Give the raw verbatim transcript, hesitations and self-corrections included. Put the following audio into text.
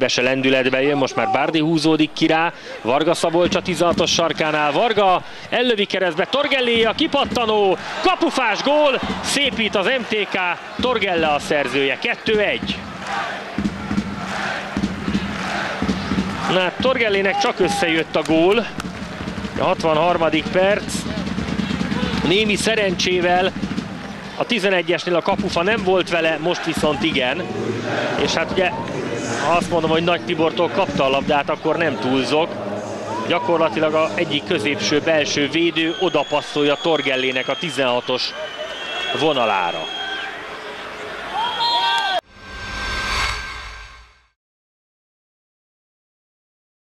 be se lendületbe jön, most már Bárdi húzódik ki rá, Varga Szabolcs a tizenhatos sarkánál, Varga ellövi keresztbe, Torgelli a kipattanó, kapufás gól, szépít az em té ká, Torgelle a szerzője, kettő egy. Na, Torgellének csak összejött a gól, a hatvanharmadik perc, némi szerencsével a tizenegyesnél a kapufa nem volt vele, most viszont igen, és hát ugye ha azt mondom, hogy Nagy Tibortól kapta a labdát, akkor nem túlzok. Gyakorlatilag a egyik középső belső védő odapasszolja Torgellének a tizenhatos vonalára.